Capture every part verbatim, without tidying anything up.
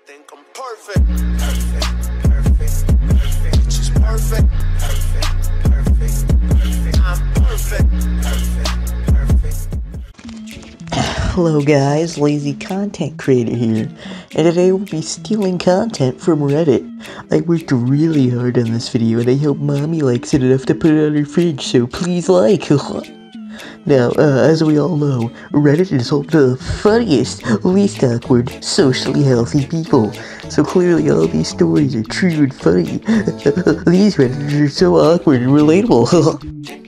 think I'm perfect. Perfect, perfect, perfect. Just perfect. Perfect, perfect, perfect. I'm perfect. Perfect, perfect. Hello guys, Lazy Content Creator here, and today we'll be stealing content from Reddit. I worked really hard on this video and I hope mommy likes it enough to put it on her fridge, so please like. Now, uh, as we all know, Reddit is home to the funniest, least awkward, socially healthy people. So clearly all these stories are true and funny. These Redditors are so awkward and relatable.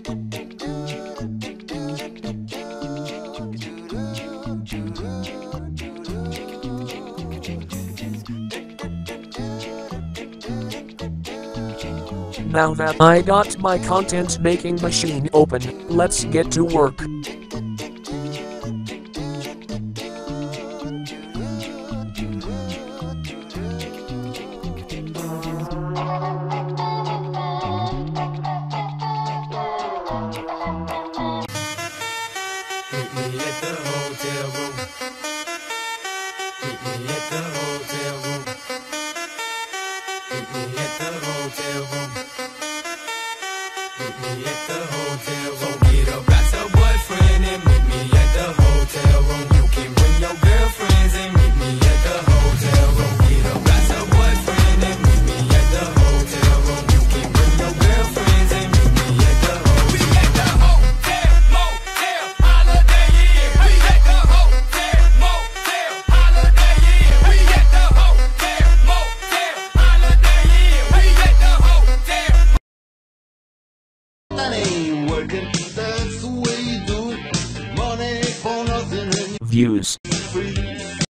Now that I got my content making machine open, let's get to work. Meet me at the hotel room. Meet me at the hotel room. Meet me at the hotel room. Meet me at the hotel room. So get up, got your boyfriend and meet me at the hotel room. You can bring your girlfriends and